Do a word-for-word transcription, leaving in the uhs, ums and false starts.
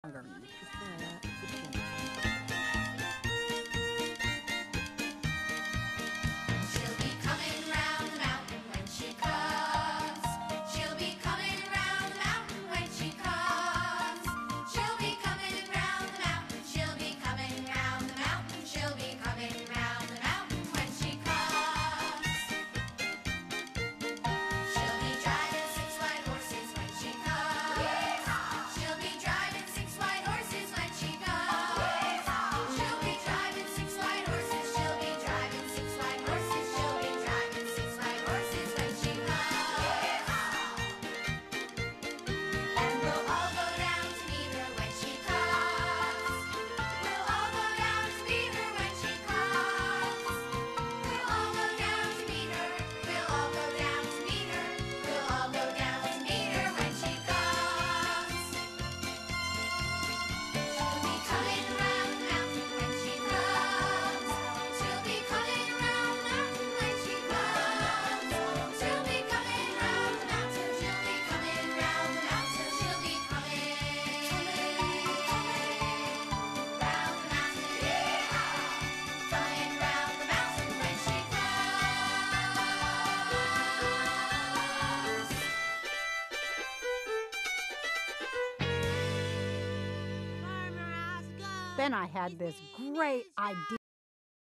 She'll be coming round the mountain when she comes. She'll be coming round the mountain when she comes. She'll be coming round the mountain. She'll be coming round the mountain. She'll be coming round the mountain when she comes. She'll be driving six white horses when she comes. She'll be driving six white horses when she comes. She'll be driving six white horses. She'll be driving six white horses. She'll be driving six white horses when she comes. And we'll all go down to meet her when she comes. We'll all go down to meet her when she comes. We'll all go down to meet her. We'll all go down to meet her. We'll all go down to meet her when she comes. She'll be coming round the mountain when she comes. She'll be coming round the mountain when she comes. She'll be coming round the mountain. She'll be coming round the mountain. She'll be coming round the mountain. Coming round the mountain when she comes. Then I had this great idea.